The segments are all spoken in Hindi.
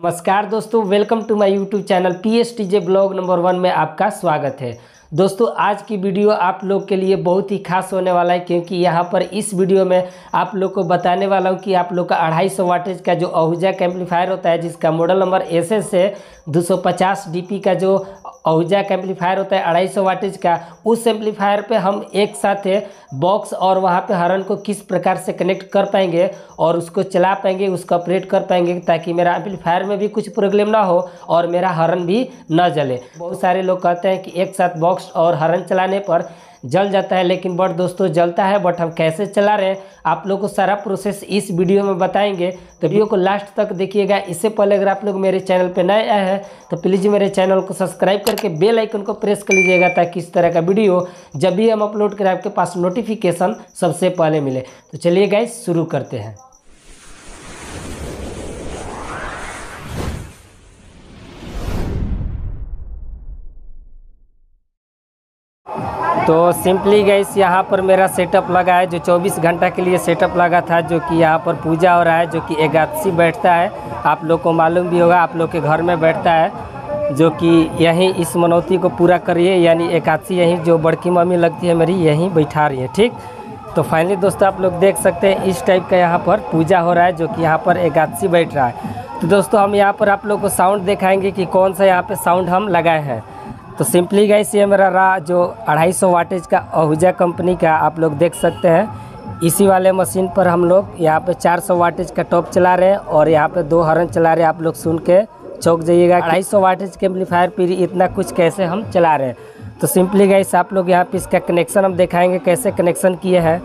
नमस्कार दोस्तों, welcome to my YouTube channel PSTJ blog number 1 में आपका स्वागत है। दोस्तों आज की वीडियो आप लोग के लिए बहुत ही खास होने वाला है, क्योंकि यहाँ पर इस वीडियो में आप लोग को बताने वाला हूँ कि आप लोग का 250 वाटेज का जो आहूजा का एम्पलीफायर होता है, जिसका मॉडल नंबर SS है 250 DP का जो आहूजा का एम्पलीफायर होता है 250 वाटेज का, उस एम्पलीफायर पे हम एक साथ बॉक्स और वहाँ पे हॉर्न को किस प्रकार से कनेक्ट कर पाएंगे और उसको चला पाएंगे, उसको ऑपरेट कर पाएंगे, ताकि मेरा एम्पलीफायर में भी कुछ प्रॉब्लम ना हो और मेरा हॉर्न भी न जले। बहुत सारे लोग कहते हैं कि एक साथ बॉक्स और हॉर्न चलाने पर जल जाता है, लेकिन बट दोस्तों जलता है, बट हम कैसे चला रहे हैं आप लोग को सारा प्रोसेस इस वीडियो में बताएंगे। तो वीडियो को लास्ट तक देखिएगा। इससे पहले अगर आप लोग मेरे चैनल पे नए आए हैं तो प्लीज़ मेरे चैनल को सब्सक्राइब करके बेल आइकन को प्रेस कर लीजिएगा, ताकि इस तरह का वीडियो जब भी हम अपलोड करें आपके पास नोटिफिकेशन सबसे पहले मिले। तो चलिए गाइस शुरू करते हैं। तो सिंपली गाइस यहाँ पर मेरा सेटअप लगा है, जो 24 घंटा के लिए सेटअप लगा था, जो कि यहाँ पर पूजा हो रहा है, जो कि एकादशी बैठता है। आप लोग को मालूम भी होगा, आप लोग के घर में बैठता है, जो कि यहीं इस मनौती को पूरा करिए, यानी एकादशी यहीं जो बड़की मम्मी लगती है मेरी यहीं बैठा रही है। ठीक, तो फाइनली दोस्तों आप लोग देख सकते हैं इस टाइप का यहाँ पर पूजा हो रहा है, जो कि यहाँ पर एकादशी बैठ रहा है। तो दोस्तों हम यहाँ पर आप लोग को साउंड दिखाएँगे कि कौन सा यहाँ पर साउंड हम लगाए हैं। तो सिंपली गाइस ये मेरा रहा जो 250 वाटेज का आहूजा कंपनी का, आप लोग देख सकते हैं। इसी वाले मशीन पर हम लोग यहाँ पे 400 वाटेज का टॉप चला रहे हैं और यहाँ पे 2 हॉर्न चला रहे हैं। आप लोग सुन के चौंक जाइएगा, 250 वाटेज के एम्पलीफायर पर इतना कुछ कैसे हम चला रहे हैं। तो सिंपली गाइस आप लोग यहाँ पे इसका कनेक्शन हम दिखाएंगे कैसे कनेक्शन किए हैं।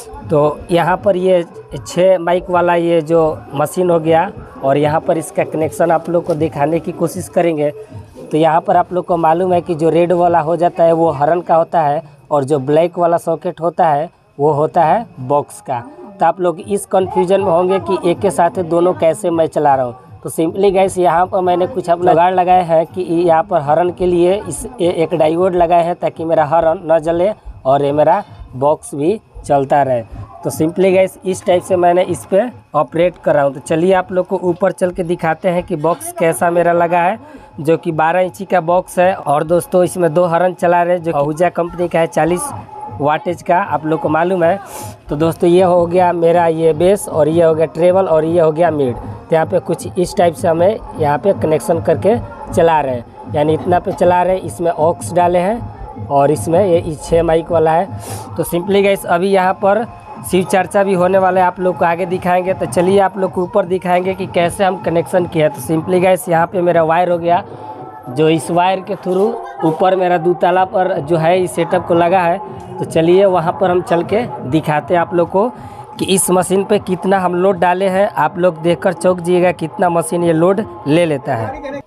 तो यहाँ पर ये 6 माइक वाला ये जो मशीन हो गया, और यहाँ पर इसका कनेक्शन आप लोग को दिखाने की कोशिश करेंगे। तो यहाँ पर आप लोग को मालूम है कि जो रेड वाला हो जाता है वो हॉर्न का होता है, और जो ब्लैक वाला सॉकेट होता है वो होता है बॉक्स का। तो आप लोग इस कन्फ्यूजन में होंगे कि एक के साथ दोनों कैसे मैं चला रहा हूँ। तो सिंपली गाइस यहाँ पर मैंने कुछ अपना जुगाड़ लगाए हैं कि यहाँ पर हॉर्न के लिए एक डायोड लगाए हैं, ताकि मेरा हॉर्न न जले और ये मेरा बॉक्स भी चलता रहे। तो सिंपली गाइस इस टाइप से मैंने इस पे ऑपरेट कर रहा हूँ। तो चलिए आप लोग को ऊपर चल के दिखाते हैं कि बॉक्स कैसा मेरा लगा है, जो कि 12 इंची का बॉक्स है। और दोस्तों इसमें 2 हॉर्न चला रहे हैं, जो आहूजा कंपनी का है 40 वाटेज का, आप लोग को मालूम है। तो दोस्तों ये हो गया मेरा ये बेस, और ये हो गया ट्रेबल, और ये हो गया मिड। तो यहाँ पे कुछ इस टाइप से हमें यहाँ पे कनेक्शन करके चला रहे हैं, यानी इतना पे चला रहे हैं। इसमें ऑक्स डाले हैं और इसमें ये 6 माइक वाला है। तो सिंपली गाइस अभी यहाँ पर शिव चर्चा भी होने वाला है, आप लोग को आगे दिखाएंगे। तो चलिए आप लोग को ऊपर दिखाएंगे कि कैसे हम कनेक्शन किया है। तो सिंपली गाइस यहाँ पे मेरा वायर हो गया, जो इस वायर के थ्रू ऊपर मेरा 2 ताला पर जो है इस सेटअप को लगा है। तो चलिए वहाँ पर हम चल के दिखाते हैं आप लोग को कि इस मशीन पे कितना हम लोड डाले हैं। आप लोग देखकर चौंक जाइएगा कितना मशीन ये लोड ले लेता है।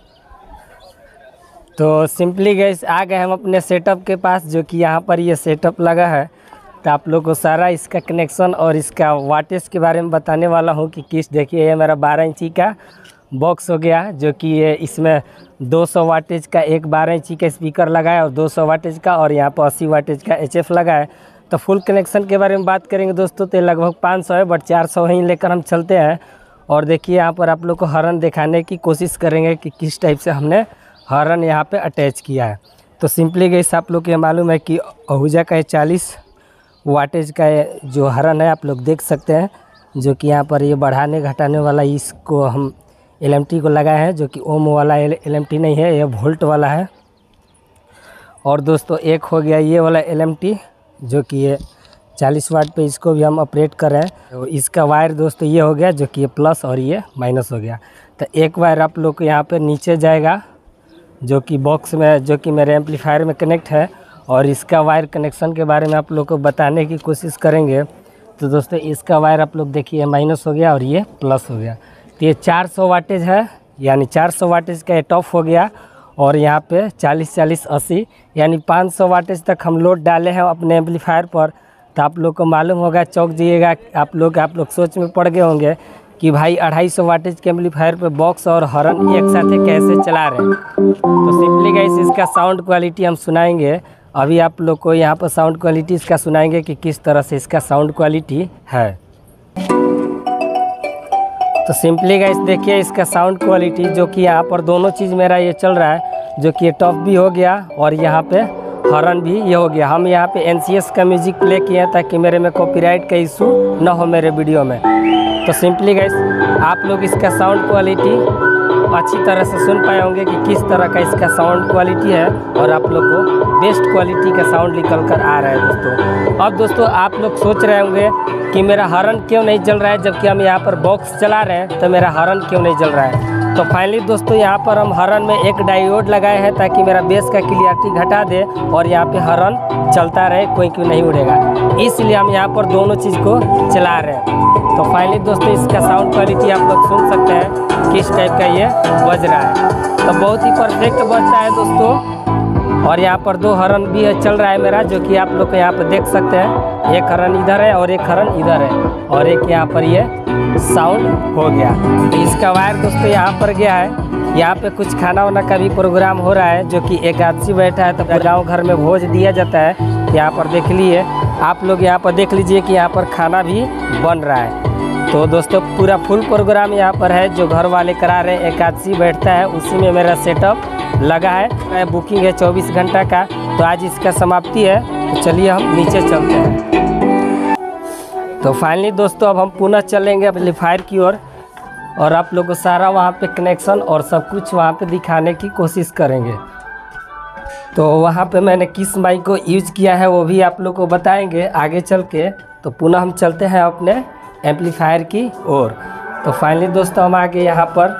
तो सिंपली गाइस आ गए हम अपने सेटअप के पास, जो कि यहाँ पर ये सेटअप लगा है। तो आप लोग को सारा इसका कनेक्शन और इसका वाटेज के बारे में बताने वाला हूँ कि किस। देखिए ये मेरा 12 इंची का बॉक्स हो गया, जो कि ये इसमें 200 वाटेज का एक 12 इंची का स्पीकर लगा है, और 200 वाटेज का, और यहाँ पर 80 वाटेज का HF लगा है। तो फुल कनेक्शन के बारे में बात करेंगे दोस्तों तो लगभग 500 है, बट 400 ही लेकर हम चलते हैं। और देखिए यहाँ पर आप लोग को हॉर्न दिखाने की कोशिश करेंगे कि किस टाइप से हमने हॉर्न यहाँ पर अटैच किया है। तो सिंपली गाइस आप लोग को मालूम है कि आहूजा का 40 वाटेज का जो हॉर्न है, आप लोग देख सकते हैं, जो कि यहाँ पर ये बढ़ाने घटाने वाला इसको हम LMT को लगाए हैं, जो कि ओम वाला LMT नहीं है, ये वोल्ट वाला है। और दोस्तों एक हो गया ये वाला LMT, जो कि ये 40 वाट पे इसको भी हम ऑपरेट कर रहे हैं। तो इसका वायर दोस्तों ये हो गया, जो कि ये प्लस और ये माइनस हो गया। तो एक वायर आप लोग को यहाँ पर नीचे जाएगा, जो कि बॉक्स में, जो कि मेरे एम्पलीफायर में कनेक्ट है, और इसका वायर कनेक्शन के बारे में आप लोग को बताने की कोशिश करेंगे। तो दोस्तों इसका वायर आप लोग देखिए माइनस हो गया और ये प्लस हो गया। तो ये 400 वाटेज है, यानी 400 वाटेज का ये टॉप हो गया, और यहाँ पे 40-40-80 यानी 500 वाटेज तक हम लोड डाले हैं अपने एम्पलीफायर पर। तो आप लोग को मालूम होगा, चौंक जाइएगा आप लोग सोच में पड़ गए होंगे कि भाई 250 वाटेज के एम्पलीफायर पे बॉक्स और हॉर्न एक साथ कैसे चला रहे हैं। तो सिंपली गाइस इसका साउंड क्वालिटी हम सुनाएंगे। अभी आप लोग को यहाँ पर साउंड क्वालिटी इसका सुनाएंगे कि किस तरह से इसका साउंड क्वालिटी है। तो तो सिंपली गाइस देखिए इसका साउंड क्वालिटी, जो कि यहाँ पर दोनों चीज़ मेरा ये चल रहा है, जो कि ये टॉप भी हो गया और यहाँ पे हॉर्न भी ये हो गया। हम यहाँ पे NCS का म्यूजिक प्ले किए हैं ताकि मेरे में कॉपीराइट का इशू ना हो मेरे वीडियो में। तो सिंपली गाइस आप लोग इसका साउंड क्वालिटी अच्छी तरह से सुन पाए होंगे कि किस तरह का इसका साउंड क्वालिटी है, और आप लोग को बेस्ट क्वालिटी का साउंड निकल कर आ रहा है दोस्तों। अब दोस्तों आप लोग सोच रहे होंगे कि मेरा हॉर्न क्यों नहीं जल रहा है, जबकि हम यहाँ पर बॉक्स चला रहे हैं तो मेरा हॉर्न क्यों नहीं जल रहा है। तो फाइनली दोस्तों यहाँ पर हम हॉर्न में एक डायोड लगाए हैं ताकि मेरा बेस का क्लियरिटी घटा दे और यहाँ पे हॉर्न चलता रहे, कोई क्यों नहीं उड़ेगा, इसलिए हम यहाँ पर दोनों चीज़ को चला रहे हैं। तो फाइनली दोस्तों इसका साउंड क्वालिटी आप लोग सुन सकते हैं किस टाइप का ये बज रहा है। तो बहुत ही परफेक्ट बजता है दोस्तों। और यहाँ पर 2 हॉर्न भी चल रहा है मेरा, जो कि आप लोग को यहाँ पर देख सकते हैं। एक हॉर्न इधर है और एक हॉर्न इधर है, और एक यहाँ पर ये साउंड हो गया। इसका वायर दोस्तों यहाँ पर गया है। यहाँ पे कुछ खाना वाना का भी प्रोग्राम हो रहा है, जो कि एकादशी बैठा है तो गाँव घर में भोज दिया जाता है। यहाँ पर देख लिए आप लोग, यहाँ पर देख लीजिए कि यहाँ पर खाना भी बन रहा है। तो दोस्तों पूरा फुल प्रोग्राम यहाँ पर है, जो घर वाले करा रहे हैं, एकादशी बैठता है उसी में मेरा सेटअप लगा है। बुकिंग है 24 घंटा का, तो आज इसका समाप्ति है। तो चलिए हम नीचे चलते हैं। तो फाइनली दोस्तों अब हम पुनः चलेंगे एम्पलीफायर की ओर, और आप लोग को सारा वहाँ पे कनेक्शन और सब कुछ वहाँ पे दिखाने की कोशिश करेंगे। तो वहाँ पे मैंने किस माइक को यूज किया है वो भी आप लोग को बताएंगे आगे चल के। तो पुनः हम चलते हैं अपने एम्पलीफायर की ओर। तो फाइनली दोस्तों हम आ गए यहाँ पर।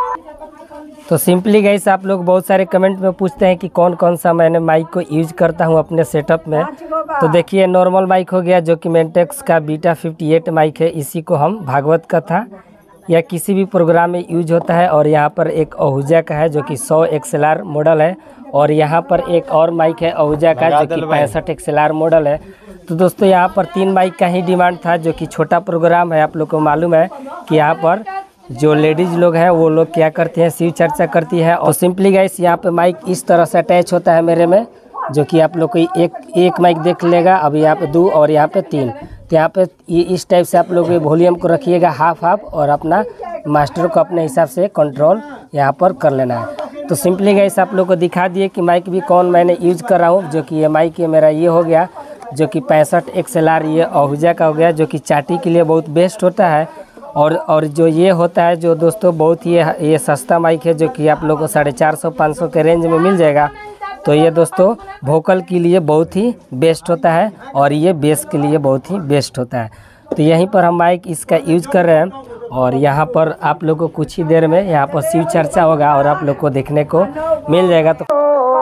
तो सिंपली गाइस आप लोग बहुत सारे कमेंट में पूछते हैं कि कौन कौन सा मैंने माइक को यूज करता हूँ अपने सेटअप में। तो देखिए नॉर्मल माइक हो गया, जो कि मेंटेक्स का बीटा 58 माइक है। इसी को हम भागवत कथा या किसी भी प्रोग्राम में यूज होता है। और यहाँ पर एक आहूजा का है, जो कि 100 XLR मॉडल है। और यहाँ पर एक और माइक है आहूजा का, जो कि 65 XLR मॉडल है। तो दोस्तों यहाँ पर 3 माइक का ही डिमांड था, जो कि छोटा प्रोग्राम है। आप लोग को मालूम है कि यहाँ पर जो लेडीज़ लोग हैं वो लोग क्या करते हैं, शिव चर्चा करती है। और सिंपली गाइस यहाँ पे माइक इस तरह से अटैच होता है मेरे में, जो कि आप लोग को एक माइक देख लेगा। अब यहाँ पे 2 और यहाँ पे 3। तो यहाँ पे ये इस टाइप से आप लोग वॉल्यूम को रखिएगा हाफ, और अपना मास्टर को अपने हिसाब से कंट्रोल यहाँ पर कर लेना है। तो सिंपली गाइस आप लोग को दिखा दिए कि माइक भी कौन मैंने यूज कर रहा हूँ। जो कि ये माइक है मेरा ये हो गया, जो कि 65 XLR ये आहूजा का हो गया, जो कि चाटी के लिए बहुत बेस्ट होता है। और जो ये होता है जो दोस्तों बहुत ही ये सस्ता माइक है, जो कि आप लोगों को 450-500 के रेंज में मिल जाएगा। तो ये दोस्तों वोकल के लिए बहुत ही बेस्ट होता है, और ये बेस के लिए बहुत ही बेस्ट होता है। तो यहीं पर हम माइक इसका यूज कर रहे हैं। और यहाँ पर आप लोग को कुछ ही देर में यहाँ पर शिव चर्चा होगा और आप लोग को देखने को मिल जाएगा। तो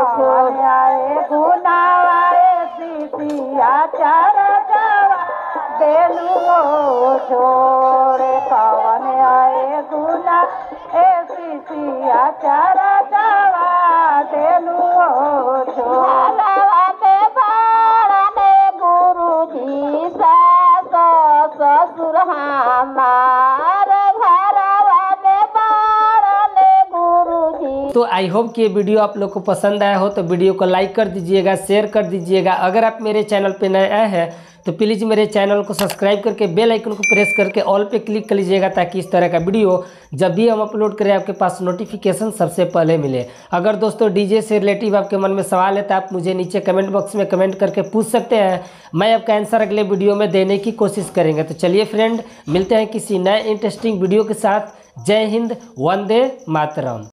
तो आई होप कि ये वीडियो आप लोग को पसंद आया हो, तो वीडियो को लाइक कर दीजिएगा, शेयर कर दीजिएगा। अगर आप मेरे चैनल पे नए आए हैं तो प्लीज़ मेरे चैनल को सब्सक्राइब करके बेल आइकन को प्रेस करके ऑल पे क्लिक कर लीजिएगा, ताकि इस तरह का वीडियो जब भी हम अपलोड करें आपके पास नोटिफिकेशन सबसे पहले मिले। अगर दोस्तों डीजे से रिलेटिव आपके मन में सवाल है तो आप मुझे नीचे कमेंट बॉक्स में कमेंट करके पूछ सकते हैं, मैं आपका आंसर अगले वीडियो में देने की कोशिश करेंगे। तो चलिए फ्रेंड, मिलते हैं किसी नए इंटरेस्टिंग वीडियो के साथ। जय हिंद, वंदे मातरम।